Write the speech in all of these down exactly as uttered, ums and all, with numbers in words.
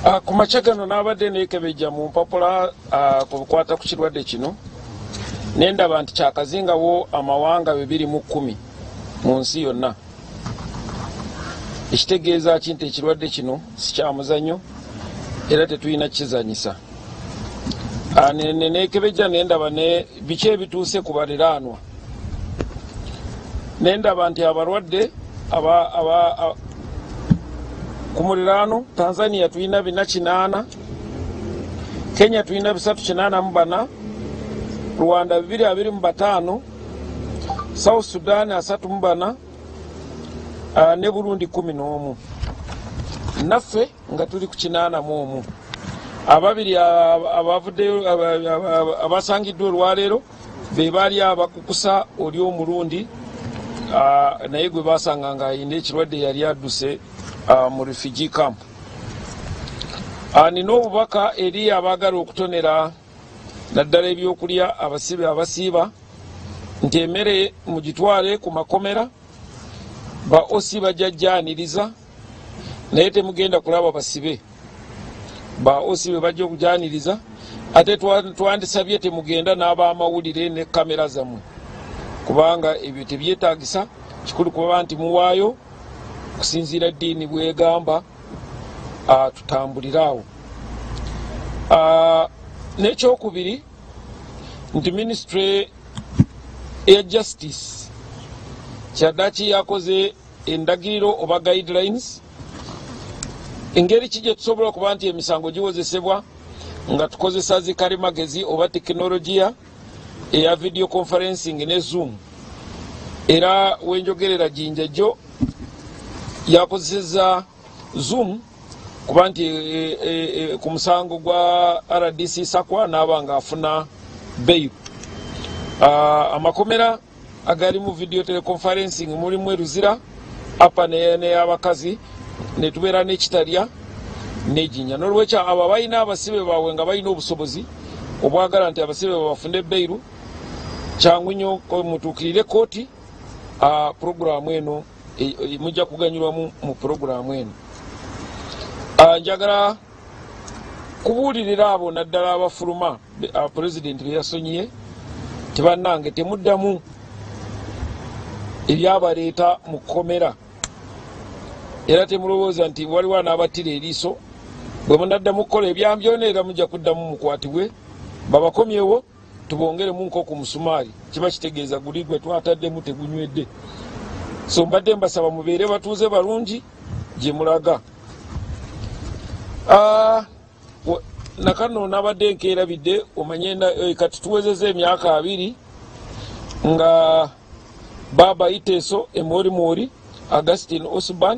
Uh, ku machagano n'abadde neekebejja mu mpapula uh, ku bukwata ku kirwadde kino nendaba nti kyakazingawo amawanga bibiri mu kkumi mu nsi yonna. Ekitegeeza ki nti ekirwadde kino si kya muzannyo era tetulina kizanyisa. Uh, neekebejja nendaba ne biki ebituuse ku baliraanwa. Nendaba nti abalwadde aba, aba, aba ku muliraano Tanzania tulina bina kinaana, Kenya tulina bisatu kinaana mu bana, Rwanda bibiri abiri mu bataano, South Sudan asatu mu bana, uh, ne Burundi kumi n'omu. Naffe nga tuli ku kinaana mu omu. Ababiri abavudde abasangiddwa olwaleero be baali abakukusa oli omulundi uh, naye gwe basanga nga ayina ekirwadde yali adduse Uh, mu refugee camp. Uh, nina obubaka eri abaagala okutonera naddala ebyokulya abasibe abasiiba nti emmere mugitwale ku makomera, ba osi bajajjaniriza naye temugenda kulaba basibe. Ba osi be bajja okujjaniriza ate twandisabye temugenda n'abamawulire ne kamera zammwe kubanga ebyo tebyetaagisa, kikulu kuba nti muwaayo kusinziira ddiini bwegamba uh, tutambuliraawo. Uh, n'ekyokubiri nti ministry ya justice kyaddaaki yakoze endagiriro oba guidelines engeri ki gye tusobola okuba nti emisango giwozesebwa nga tukozesa zikalimagezi oba tekinologiya eya video conferencing ne Zoom. Era wenjogerera jinjajjo yakozeseza Zoom kuba nti e, e, e, ku musango gwa R D C Sakwa n'aba nga afuna bail. Uh, amakomera agali mu video teleconferencing mulimu eruzira apa ne abakazi ne tubeera n'ekitalya n'ejinya. N'olwekyo abo balina abasibe baabwe nga balina obusobozi obwagala nti abasibe babafune bail, kyangu nnyo mutuukirire kooti uh, programu eno e, e, mujja kuganyulwa mu, mu programu eno. Uh, njagala kubuulirira abo naddala abafuluma uh, president be yasonyiye tibannange temuddamu ebyabaleeta mu kkomera era temulowooza nti waliwo anaabattira eriiso bwe munaddamu kukola ebyambyona era mujja kuddamu mukwatibwe babakomyewo tubongeremu nko ku musumaali. Kiba kitegeeza guli gwe twataddemu tegunywedde. So mbadde mbasaba mubeere batuuze balungi gye mulaga. Uh, nakano nabadde nkeerabidde omanye eh, kati tuwezeza emyaka abiri nga Baba Iteso Emorimori Augustine Osborn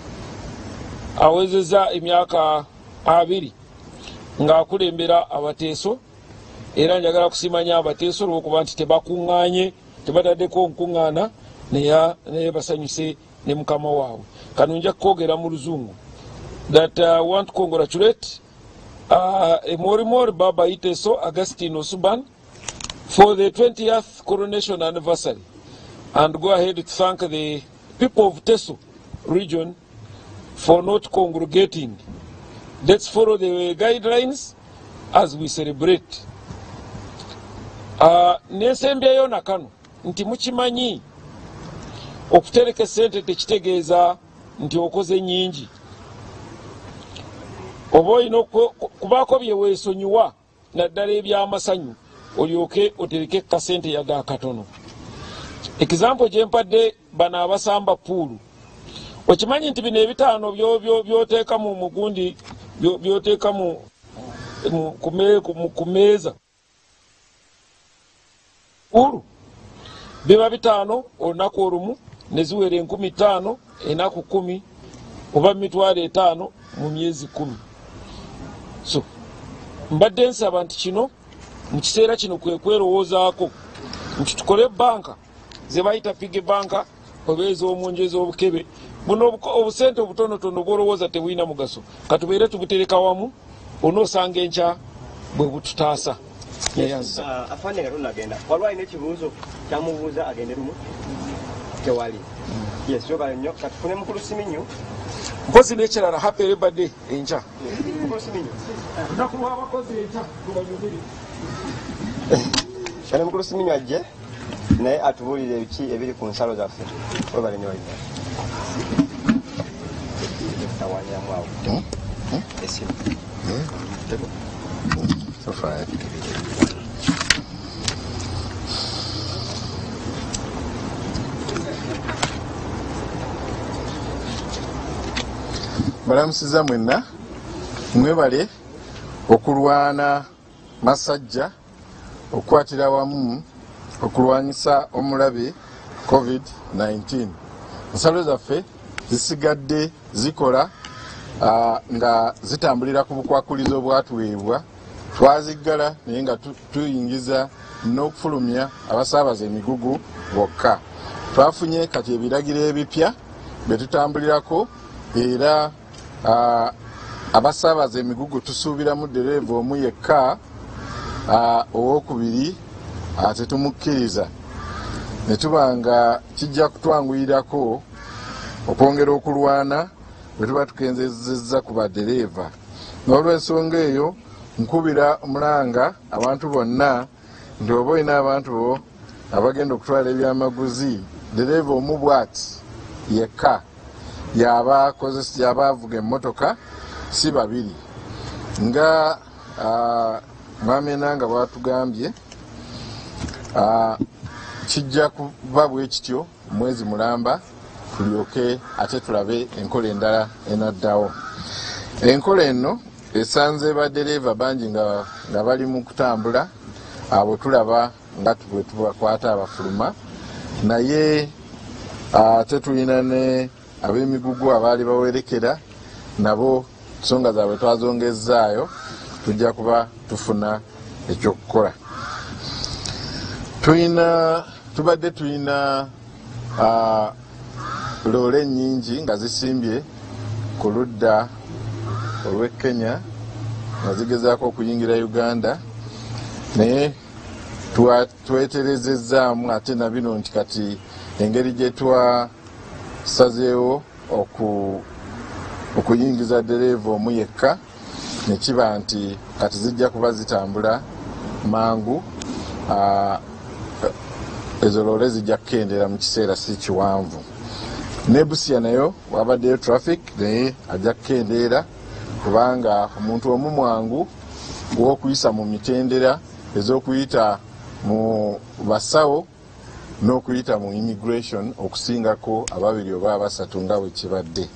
awezeza emyaka abiri nga akulembera abateeso, era njagala kusimanya abateeso olw'okuba nti tebakuŋŋaanye tebataddeko nkuŋŋaana naye basanyuse ne mukama waabwe. Kano nja kwogera mu Luzungu. That I uh, want to congratulate uh, Emorimori Baba Iteso Augustine Osborn for the twentieth coronation anniversary, and go ahead to thank the people of Teso region for not congregating. Let's follow the guidelines as we celebrate. Uh, Nesembyayo nakano nti mukimanyi okutereka sente tekitegeeza nti okoze nyingi. Oba olina kubaako bye weesonyiwa naddala ebyamasanyu olyoke otereke kasente yadde akatono. Example gye mpadde bano abasamba puulu. Okimanyi nti bino ebitaano by'oteeka mu mugundi by'oteeka mu kumeeza puulu biba bitaano olunaku olumu ne ziwera enkumi ttaano enaku kumi oba mitwalo etaano mu myezi kumi. So mbadde nsaba nti kino mu kiseera kino kwe kwerowoozaako nti tukole banka ze bayita piggy banka oba ez'omunju ez'obukebe. Buno obusente obutonotono bw'olowooza tebulina mugaso katubeere tubutereka wamu onoosanga enkya bwe bututaasa. Afande nga tunagenda waliwo alina ekibuuzo kyamubuuza agende lumu tewali. Yes, yoba nnyo katufune mukulu Siminyu. Mpozi n'ekirala happy birthday enkya. lunaku lw'abakozi ekya lubanyumire kale mukulu Siminyo ajje naye atubuulire ebiki ebiri ku nsalo zaffe webale nyo waita tawanyamu awo esimu so far balamusiza mwenna mwebale okulwana masajja okukwatira wamu okulwanyisa omulabe covid nineteen. Ensalo zaffe zisigadde zikola uh, nga zitambulira ku bukwakulizo obwatuweebwa twaziggala naye nga tuyingiza n'okufulumya abasaabaza emigugu bokka. Twafunye kati ebiragiro ebipya bye tutambulirako era uh, abasaabaza emigugu tusuubiramu dereeva omu yekka uh, owokubiri uh, tetumukkiriza ne tuba nga kijja kutwanguyirako okwongera okulwana bwe tuba tukenzezezza ku badereeva. N'olw'ensonga eyo nkubira omulanga abantu bonna nti oba olina abantu bo abagenda okutwala ebyamaguzi dereeva omu bw'ati yekka yaba kozesa yaba avuga emmotoka si babiri nga uh, mwami enanga bwatugambye uh, kijja kuba bwe kityo mwezi mulamba tulyoke ate tulabe enkola endala enaddawo. Enkola eno esanze badereeva bangi nga, nga bali mu kutambula abo tulaba nga bwe tubakwata abafuluma naye ate uh, tulina ne ab'emigugu abaali bawerekera nabo nsonga zaabwe twazongezaayo tujja kuba tufuna ekyokukola. Tuyina tubadde tuyina uh, loole nnyingi nga zisimbye ku ludda olw'e Kenya nga zigezaako okuyingira Uganda naye tweterezezaamu ate na bino nti kati engeri gye twasazeewo oku okuyingiza dereeva omu yekka ne kiba nti kati zijja kuba zitambula mangu. Uh, ezo loole zijja kukendera mu kiseera si kiwanvu. Ne Busia nayo wabaddeyo traffic naye ajja kukendeera kubanga omuntu omu mwangu w'okuyisa mu mitendera ez'okuyita mu basawo n'okuyita mu immigration okusingako ababiri oba abasatu nga bwe kibadde.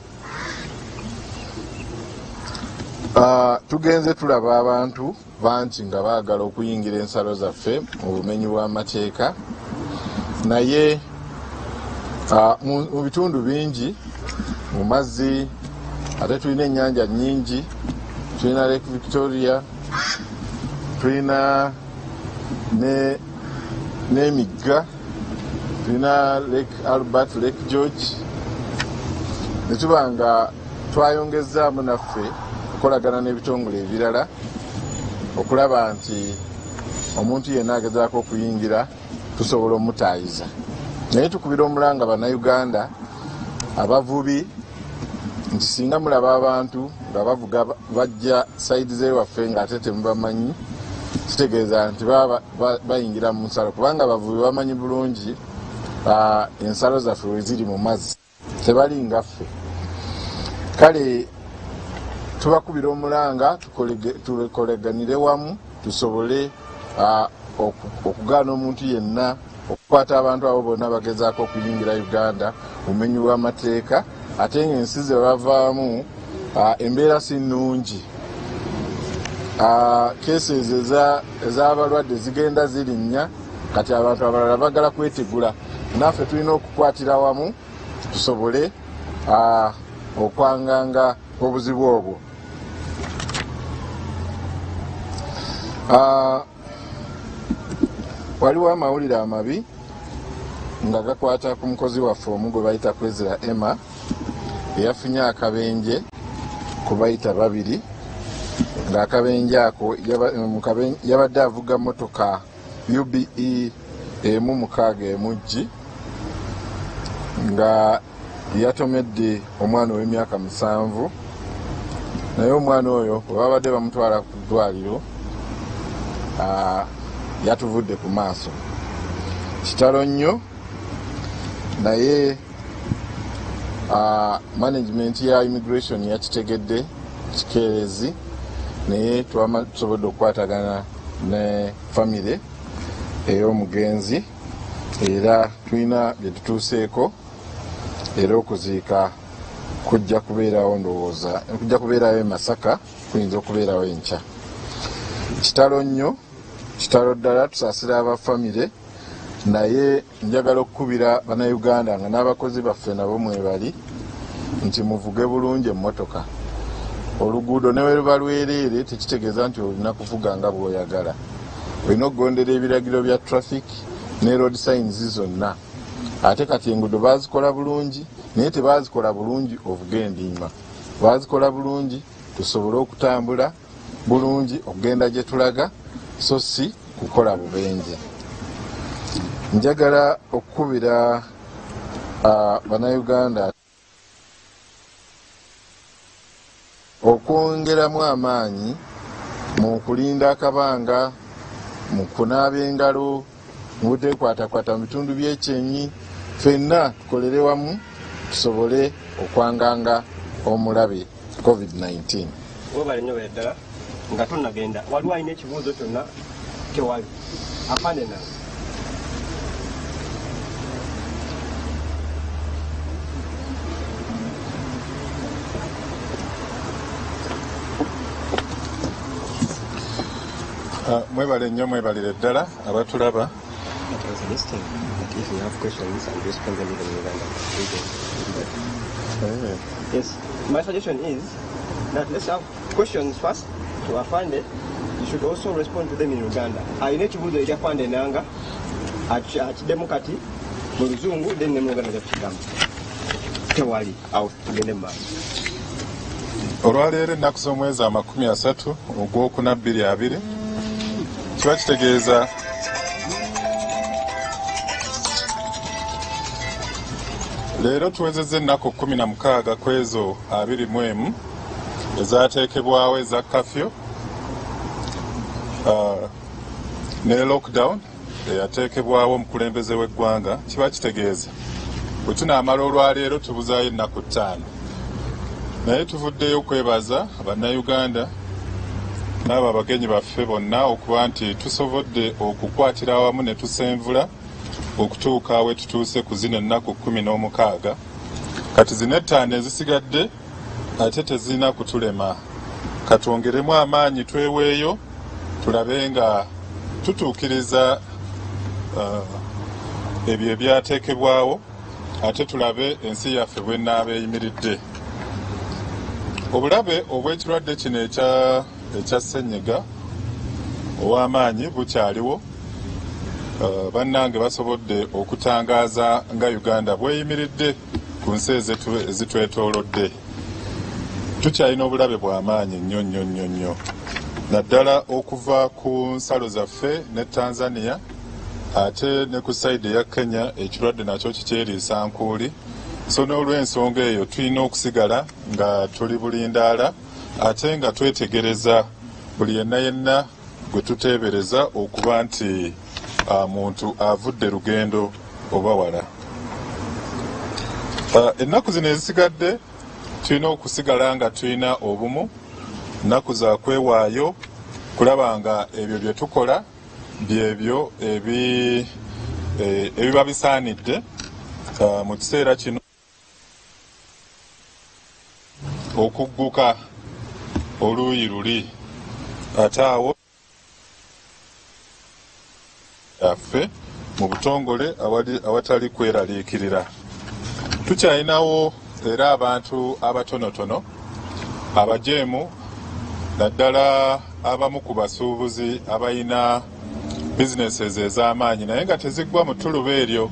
Uh, tugenze tulaba abantu bangi nga baagala okuyingira ensalo zaffe mu bumenyi bw'amateeka naye uh, mu, mu bitundu bingi mu mazzi ate tulina ennyanja nnyingi, tulina Lake Victoria, tulina ne n'emigga, tulina Lake Albert, Lake George. Ne tuba nga twayongezaamu naffe okukolagana n'ebitongole ebirala okulaba nti omuntu yenna agezaako okuyingira tusobola omutaayiza. Naye tukubira omulanga bannayuganda abavubi nti singa mulaba abantu nga bavuga bajja sayidi z'ewaffe ng'ate temubamanyi kitegeeza nti baba bayingira mu nsalo kubanga abavubi bamanyi bulungi uh, ensalo zaffe we ziri mu mazzi tebali ngaffe. Kale tubakubira omulanga tukoleganire wamu tusobole uh, okugaana omuntu yenna okukwata abantu abo bonna bagezaako okuyingira Uganda bumenyi bw'amateeka ate ng'ensi ze bavaamu uh, embeera si nnungi. Uh, cases ez'abalwadde zigenda zirinnya kati abantu abalala bagala kwetegula naffe tulina okukwatira wamu tusobole uh, okwanganga obuzibu obwo. Uh, waliwo amawulire amabi nga gakwata ku mukozi waffe omu gwe bayita Kwezera Emma eyafunye akabenje ku bayita babiri ng'akabenje ako yabadde avuga motoka U B E emu mukaaga emuggi nga yatomedde omwana ow'emyaka musanvu naye omwana oyo webabadde bamutwala ku ddwaliro yatuvudde ku maaso. Kitalo nnyo, naye management ya immigration yakitegedde kikeerezi, naye tusobodde okukwatagana ne famire ey'omugenzi era tulina bye tutuuseeko, era okuziika kujja kubeerawo ndowooza kujja kubeerawo e Masaka, kuyinza okubeerawo enkya. Kitalo nnyo, kitalo ddala, tusaasira abafamire, naye njagala okukubira bannayuganda nga n'abakozi baffe nabo mwebali nti muvuge bulungi emmotoka. Oluguudo ne bwe luba lwereere tekitegeeza nti olina kuvuga nga bw'oyagala. Olina okugondera ebiragiro bya traffic ne road signs zonna. Ate kati enguudo baazikola bulungi, naye tebaazikola bulungi ovuga endiima. Baazikola bulungi tusobole okutambula bulungi okugenda gye tulaga, so si kukola bubenje. Njagala okukubira bannayuganda okwongeramu amaanyi mu kulinda akabanga, mu kunaaba engalo, mu buteekwatakwata mu bitundu by'ekyenyi. Ffenna tukolere wamu tusobole okwanganga omulabe covid nineteen. Webale nnyo ddala nga tonnagenda, waliwo alina ekibuuzo kyonna kyewali apande nange. Mwebale nnyo, mwebalire ddala abatulaba. Yes, my suggestion is that let's have questions first to Afande. You should also respond to them in Uganda. Alina ekibuuzo ekya Afande nanga akiddemu kati mu Luzungu, then ne mu Uganda kyakigamba. Tewali awo tugende mu maaso. Olwaleero ennaku z'omwezi amakumi asatu ogwokuna bbiri abiri kiba kitegeeza leero tuwezezza ennaku kumi na mukaaga kwezo abiri mu emu ezaateekebwawo eza kafyo uh, ne lockdown eyateekebwawo omukulembeze w'eggwanga. Kiba kitegeeza bwe tunaamala olwaleero tubuzaayo ennaku ttaano, naye tuvuddeyo okwebaza bannayuganda n'abo abagenyi baffe bonna okuba nti tusobodde okukwatira awamu ne tusenvula okutuuka awe tutuuse ku zino ennaku kumi n'omukaaga. Kati zino ettaano ezisigadde ate tezirina kutulema. Katwongeremu amaanyi tweweeyo tulabe nga tutuukiriza uh, ebyo ebyateekebwawo, ate tulabe ensi yaffe bw'enaaba eyimiridde. Obulabe obw'ekirwadde kino ekya ekya ssenyiga ow'amaanyi bukyaliwo. Uh, bannange basobodde okutangaaza nga Uganda bweyimiridde ku nsi ezitwetoolodde. Tukyalina obulabe bw'amaanyi nnyo nnyo nnyo nnyo, naddala okuva ku nsalo zaffe ne Tanzania ate ne ku sayidi eya Kenya ekirwadde nakyo kikyeriisa nkuuli. So n'olw'ensonga eyo tulina okusigala nga tuli bulindaala ate nga twetegereza buli yenna yenna gwe tuteebereza okuba nti muntu avudde lugendo oba wala. Ennaku zino ezisigadde tulina okusigala nga tulina obumu, nnaku za kwewaayo kulaba nga ebyo bye tukola byebyo ebiba bisaanidde mu kiseera kino okugguka oluuyi luli. Ate awo yaffe mu butongole awatali kweraliikirira. Tukyalinawo era abantu abatonotono abajeemu, naddala abamu ku basuubuzi abalina businesses ez'amaanyi naye nga teziggwa mu ttuluba eryo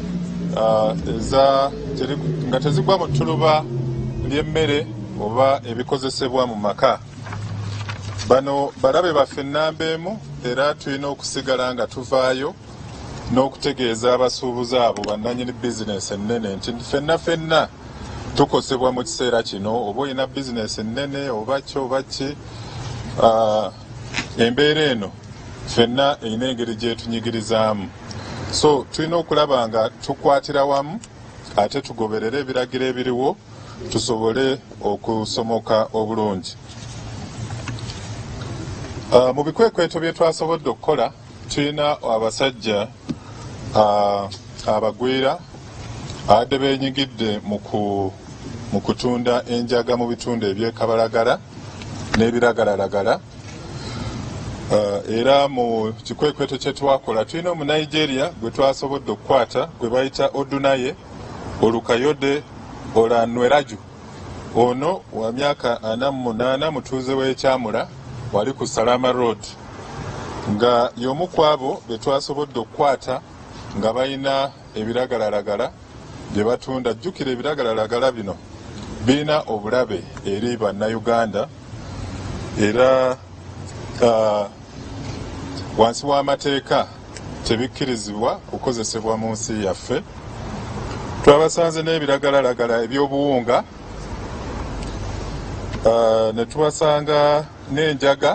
nga teziggwa mu ttuluba ly'emmere oba ebikozesebwa mu maka. Bano balabe baffe nnamba emu, era tulina okusigala nga tuvaayo n'okutegeeza abasuubuzi abo bannannyini bizinesi ennene nti ffenna ffenna tukosebwa mu kiseera kino oba olina bizinesi ennene oba ki oba ki uh, embeera eno ffenna erina engeri gyetunyigirizaamu. So tulina okulaba nga tukwatira wamu ate tugoberere ebiragiro ebiriwo tusobole okusomoka obulungi. Uh, mu bikwekweto bye twasobodde okukola tulina abasajja uh, abagwira abadde beenyigidde mu kutunda enjaga mu bitundu ebyekabalagala n'ebiragalalagala. Uh, era mu kikwekweto kye twakola tulina omu Nigeria gwe twasobodde okukwata gwe bayita Odunaye Olukayode Olanweraju. Ono wa myaka ana mu munaana mutuuze w'ekyamula wali ku Salama Road, nga y'omu ku abo be twasobodde okukwata nga balina ebiragalalagala bye batunda. Jjukira ebiragalalagala bino birina obulabe eri bannayuganda era uh, wansi w'amateeka tebikkirizibwa kukozesebwa mu nsi yaffe. Twabasanze n'ebiragalalagala eby'obuwunga, uh, ne tubasanga n'enjaga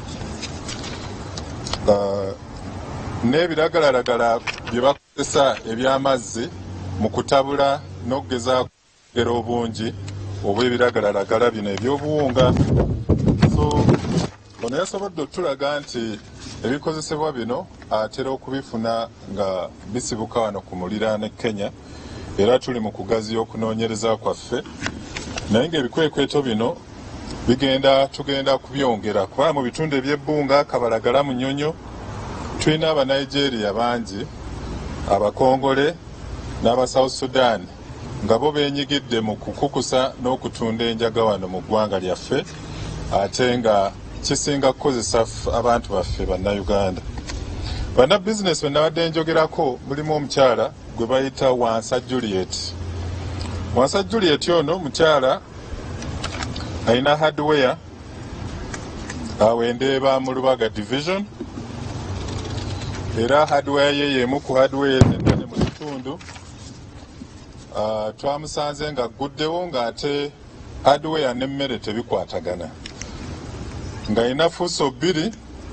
uh, n'ebiragalalagala bye bakozesa eby'amazzi mu kutabula n'okugezaako era obungi obw'ebiragalalagala bino eby'obuwunga. So ono yasobodde otulaga nti ebikozesebwa bino atera okubifuna nga bisibuka wano ku muliraano Kenya, era tuli mu kugaziya okunoonyereza kwaffe, naye ng'ebikwekweto bino bigenda tugenda kubyongera kuba mu bitundu eby'ebbunga Kabalagala, Munyonyo tulina Abanigeria bangi, Abakongole n'aba South Sudan nga bo beenyigidde mu kukukusa n'okutunda enjaga wano mu ggwanga lyaffe, ate nga kisinga kukozesa abantu baffe bannayuganda. Bannabizinesi be nabadde njogerako mulimu omukyala gwe bayita Wansa Juliet. Wansa Juliet ono mukyala alina hardware awendeeba mu Lubaga division, era hardware ye yemu ku hardware ennene mu kitundu. Uh, twamusanze nga guddewo ng'ate hardware n'emmere tebikwatagana, ng'alina fuuso bbiri,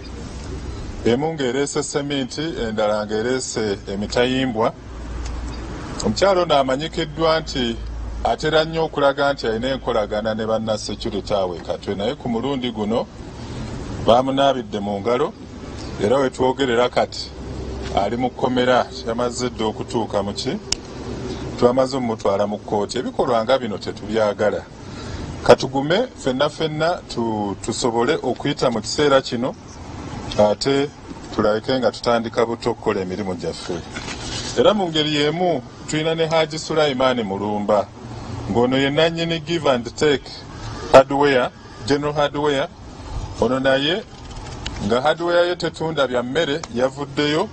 emu ng'ereese seminti endala ng'ereese emitayimbwa. Omukyalo ono amanyikiddwa nti atera nnyo okulaga nti alina enkolagana ne banna security awe Katwe, naye ku mulundi guno baamunaabidde mu ngalo, era we twogerera kati ali mu kkomera, yamaze dda okutuuka mu ki twamaze omutwala mu kkooti. Ebikolwa nga bino tetubyagala. Katugume ffenna ffenna tu, tusobole okuyita mu kiseera kino ate tulabike nga tutandika buto okukola emirimu gyaffe. Era mu ngeri y'emu tulina ne Haji Sulaiman Mulumba, ng'ono ye nannyini give and take hardware, general hardware. Ono naye nga hardware ye tetunda bya mmere, yavuddeyo.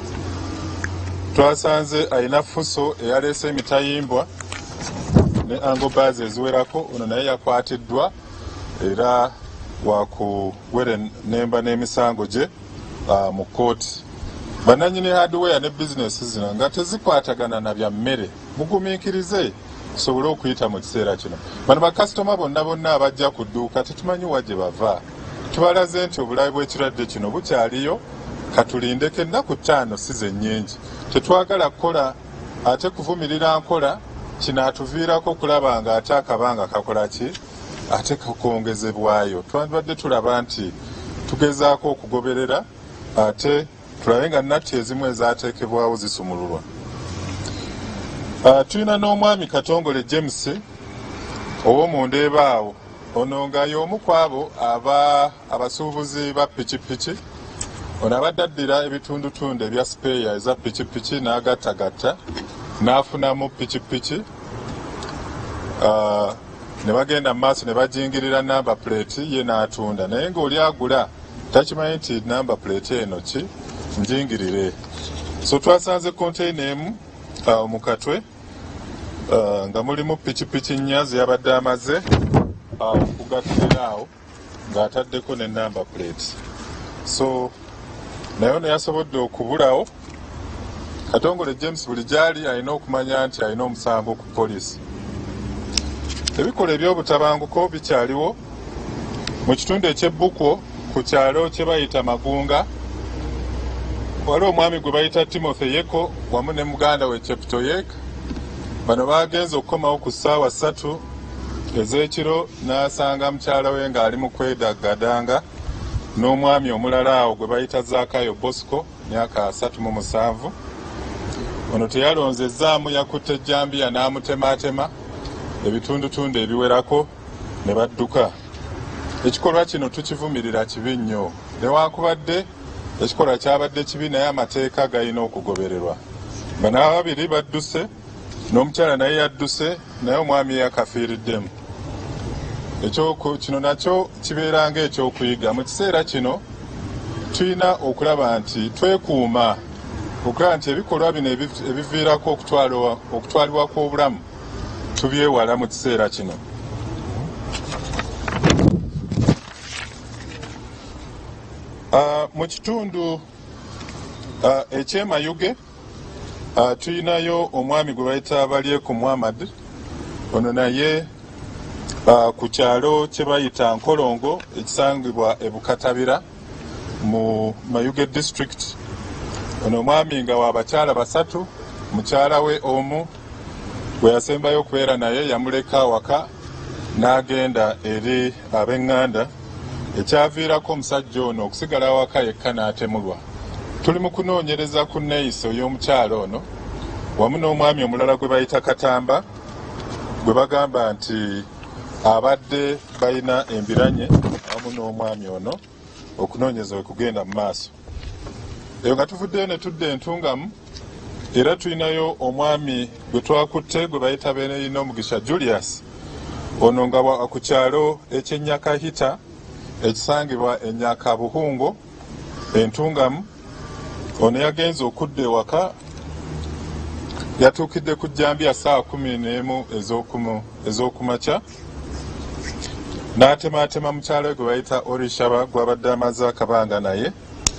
Twasanze alina fuso eyaleese emitayimbwa ne angobazi eziwerako. Ono naye yakwatiddwa era wakuwere nemba n'emisango gye uh, mu kkooti. Bannannyini hardware ne bizinesi zino nga tezikwatagana na bya mmere, mugumiikirize tusobole okuyita mu kiseera kino. Bano bakasitoma bonna bonna abajja ku dduuka tetumanyi wa gye bava. Tubalaze nti obulabe bw'ekirwadde kino bukyaliyo, katulindeko ennaku ttaano si zennyingi. Tetwagala kukola ate kuvumirira nkola kinaatuviirako okulaba nga ate akabanga kakola ki ate kakongezebwayo. Twandibadde tulaba nti tugezaako okugoberera ate tulabe nga nnatti ezimu ezaateekebwawo zisumululwa. Uh, tulina n'omwami Katongole James ow'omundeeba awo, ono nga y'omu ku abo aba abasuubuzi ba pikipiki. Ono abadde addira ebitundutundu ebya speya eza pikipiki n'agattagatta n'afunamu pikipiki. Uh, ne bagenda mu maaso ne bajingirira namba plate ye n'atunda, naye ng'oli agula takimanyi nti namba plate eno ki njingirire. So twasanze container emu uh, mu Katwe uh, nga mulimu pikipiki nnya zeyabadde amaze uh, okugattira awo ng'ataddeko ne namba plate. So naye ono yasobodde okubulawo. Katongole James buli gyali alina okumanya nti alina omusango ku poliisi. ebikola ebyobutabanguko bikyaliwo mu kitundu ekyebbuko ku kyalo kye bayita Magunga. Waliwo omwami gwe bayita Timothy Yeko wamu ne muganda we Cheptoyek. Bano bagenze okukomawo ku ssaawa ssatu ez'ekiro n'asanga mukyala we ng'ali mu kwedaggadanga n'omwami omulala awo gwe bayita Zakayo Bosco myaka asatu mu musanvu. Ono teyalonzezzaamu yakutte ejjambiya n'amutemaatema ebitundutundu ebiwerako ne badduka. Ekikolwa kino tukivumirira kibi nnyo newankubadde ekikolwa kyabadde kibi naye amateeka galina okugobererwa. Bano ababiri badduse n'omukyala naye yadduse naye omwami yakafiiriddemu. Ekyoku kino nakyo kibeera ng'ekyokuyiga. Mu kiseera kino tulina okulaba nti twekuuma okulaba nti ebikolwa bino ebiviirako okutwalibwa kw'obulamu tubyewala mu kiseera kino. Uh, mu kitundu uh, ekyemayuge uh, tulinayo omwami gwe bayita Balyeku Muhammad. Ono naye uh, ku kyalo kye bayita Nkolongo ekisangibwa e Bukatabira mu Mayuge district. Ono omwami nga w'abakyala basatu, mukyala we omu gwe yasembayo okubeera naye yamuleka awaka n'agenda eri ab'eŋŋanda, ekyaviirako omusajja ono okusigala awaka yekka n'atemulwa. Tuli mu kunoonyereza ku nneeyiso y'omukyala ono wamu n'omwami omulala gwe bayita Katamba gwe bagamba nti abadde balina embiranye wamu n'omwami ono, okunoonyeza we kugenda mu maaso. Eyo nga tuvuddeyo ne tudda Entungamu, era tulinayo omwami gwe twakutte gwe bayita Beneyina Omugisha Julius. Ono nga ku kyalo ekyennyakahita ekisangibwa e Nyakabuhungo Entungamu. Ono yagenze okudda ewaka, yatuukidde ku jjambiya ssaawa kumi n'emu ez'okumakya n'atemaatema mukyala we gwe bayita Orishaba gw'abadde amaze akabanga naye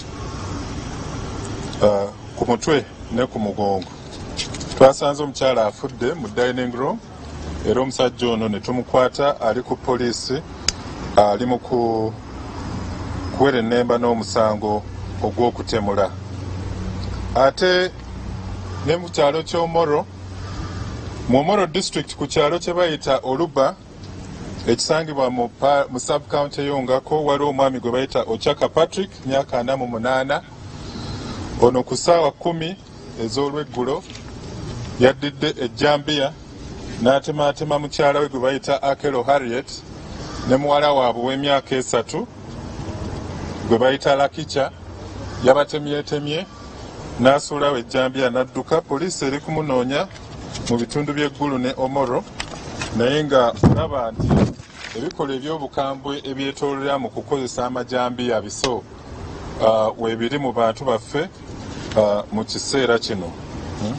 uh, ku mutwe ne ku mugongo. Twasanze omukyala afudde mu dining room era omusajja ono ne tumukwata ali ku poliisi ali mu kuwera ennemba n'omusango ogw'okutemula. Ate ne mu kyalo ky'Omoro, mu Omoro district ku kyalo kye bayita Oluba ekisangibwa mu, mu sub-county ey'Ongako, waliwo omwami gwe bayita Ochaka Patrick myaka ana mu munaana. Ono ku ssaawa kumi ez'olweggulo yaddidde ejjambiya n'atemaatema mukyala we gwe bayita Akelo Harriet ne muwala waabwe w'emyaka esatu gwe bayita Lakicha. Yabatemyetemye n'asuulawo ejjambiya n'adduka. Poliisi eri kumunoonya mu bitundu by'eggulu ne Omoro, naye nga olaba nti ebikola eby'obukambwe ebyetoolera mu kukozesa amajambiya biso uh, weebiri mu bantu baffe uh, mu kiseera kino. hmm?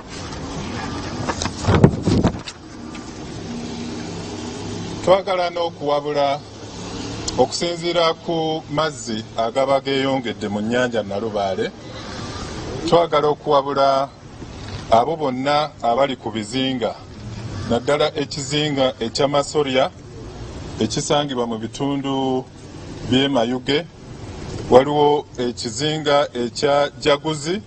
Twagala n'okuwabula okusinziira ku mazzi agaba geeyongedde mu nnyanja Nalubaale. Twagala okuwabula abo bonna abali ku bizinga, naddala ekizinga eky'Amasolya ekisangibwa mu bitundu by'e Mayuge. Waliwo ekizinga ekya Jaguzi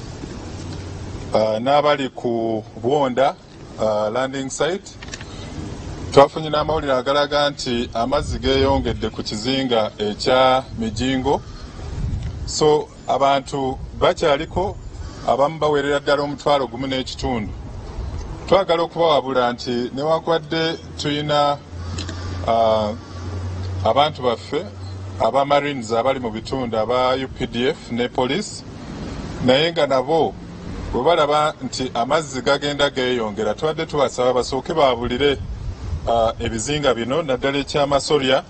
uh, n'abali ku Bwonda uh, landing site. Twafunye n'amawulire agalaga nti amazzi geeyongedde ku kizinga ekya Mijingo. So abantu bakyaliko abamu baweerera ddala omutwalo gumu n'ekitundu. Twagala okubawabula nti newankubadde tulina uh, abantu baffe aba Marines abali mu bitundu aba U P D F ne police, naye nga nabo bwe balaba nti amazzi gagenda geeyongera, tubadde tubasaba basooke baabulire uh, ebizinga bino naddala eky'Amasolya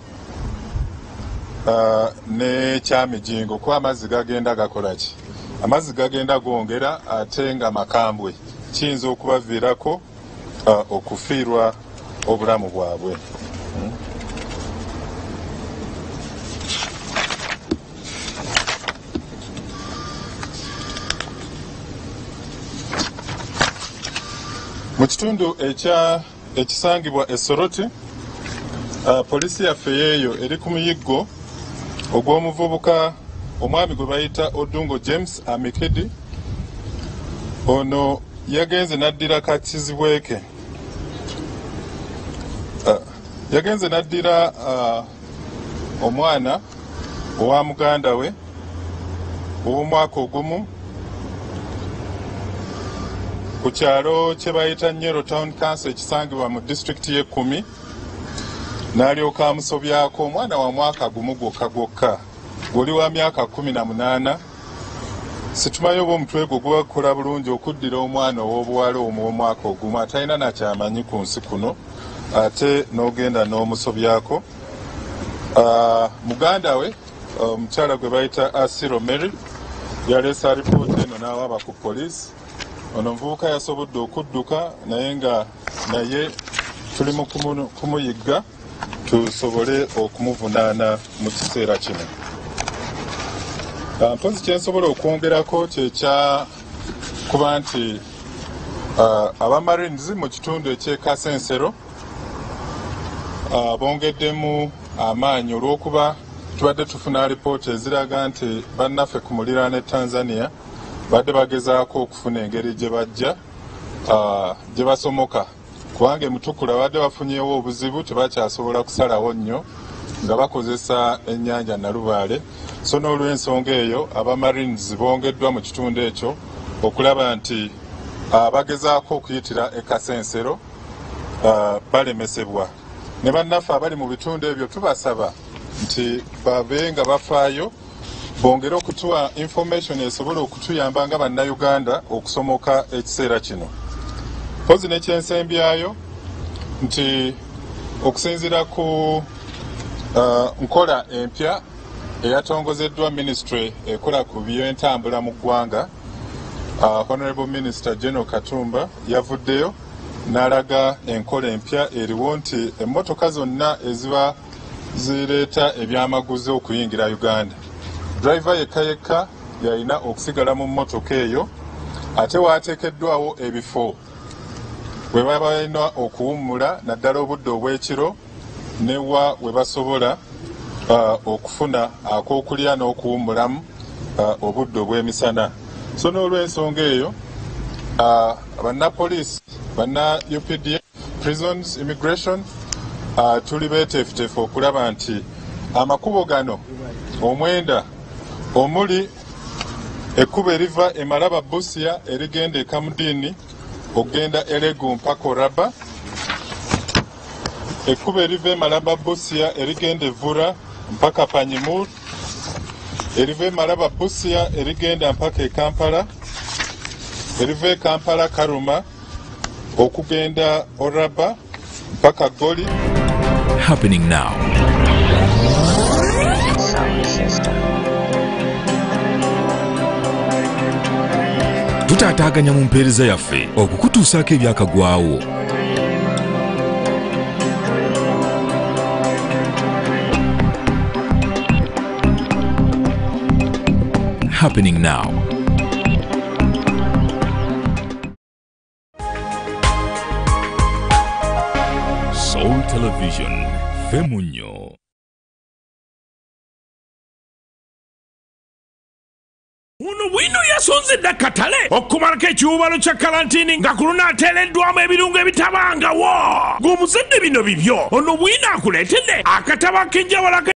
uh, n'ekyamijingo, kuba amazzi gagenda gakola ki? Amazzi gagenda gongera ate nga makambwe, kiyinza okubaviirako uh, okufiirwa obulamu bwabwe. hmm? Mu kitundu ekya ekisangibwa e Soroti. Uh, polisi yaffe yeeyo eri ku muyiggo ogw'omuvubuka omwami gwe bayita Odungo James Amikidi. Ono yagenze naddira kakizibweke. Uh, yagenze naddira uh, omwana owa muganda we ow'omwaka ogumu ku kyalo kye bayita Nyero Town Council ekisangibwa mu disitulikiti y'ekkumi. N'alyoka amusobyako omwana wa mwaka gumu gwokka gwokka guli wa myaka kumi na munaana. Situmayo oba omutwe gwo guba gukola bulungi okuddira omwana ow'obuwala omu w'omwaka ogumu atalina nakyamanyi ku nsi kuno ate n'ogenda n'omusobyako. Uh, muganda we omukyala uh, gwe bayita Asiro Mary yaleesa alipoota eno n'awaaba ku poliisi. Ono omuvubuka yasobodde okudduka naye nga naye tuli mu kumuyigga tusobole okumuvunaana mu kiseera kino. Uh, mpozi kyensobola okwongerako kyekya kuba nti uh, abamarines mu kitundu ekyekasensero uh, bongeddemu amaanyi olw'okuba tubadde tufuna alipoota eziraga nti bannaffe ku muliraano e Tanzania badde bagezaako okufuna engeri gye bajja uh, gye basomoka kubanga emutukula badde bafunyeewo obuzibu tebakyasobola kusalawo nnyo nga bakozesa ennyanja Nalubaale. So n'olw'ensonga eyo abamarines bongeddwa mu kitundu ekyo okulaba nti uh, bagezaako okuyitira e Kasensero uh, balemesebwa. Ne bannaffe abali mu bitundu ebyo tubasaba nti babe nga bafaayo bongere okutuwa information esobola okutuyamba nga bannayuganda okusomoka ekiseera kino. Pozi nekyensembyayo nti okusinziira ku uh, nkola empya eyatongozeddwa ministry ekola ku by'entambula mu ggwanga, uh, Honorable Minister General Katumba yavuddeyo n'alaga enkola empya eriwo nti emmotoka zonna eziba zireeta ebyamaguzi okuyingira Uganda, driver yekka yekka yalina okusigala mu mmotoka eyo ate waateekeddwawo ebifo we baba balina okuwummula naddala obudde obw'ekiro newa we basobola uh, okufuna ak'okulya n'okuwummulamu uh, obudde obw'emisana. So n'olw'ensonga eyo uh, bannapoliisi banna U P D F, prisons, immigration uh, tuli beeteefuteefu okulaba nti amakubo gano omwenda omuli ekkubo eriva e Malaba Busia erigenda e Kamudiini okugenda Elegu mpaka Oraba, ekkubo eriva e Malaba Busia erigenda e Vura mpaka Panyimur, eriva e Malaba Busia erigenda mpaka e Kampala, eriva e Kampala Karuma okugenda Oraba mpaka Goli. Happening now. Tutaataganya mu mpeereza yaffe okukutuusaako ebyakagwawo. Happening now. Soul Television, Femunyo. Uno wino yasonze da katale okumalako ekiwubalo kya karantini nga kuluna ateereddwamu ebirungo ebitabanga wo ng'omuzadde bino bibyo ono bwina akuleetedde akatabo ak'enjawulo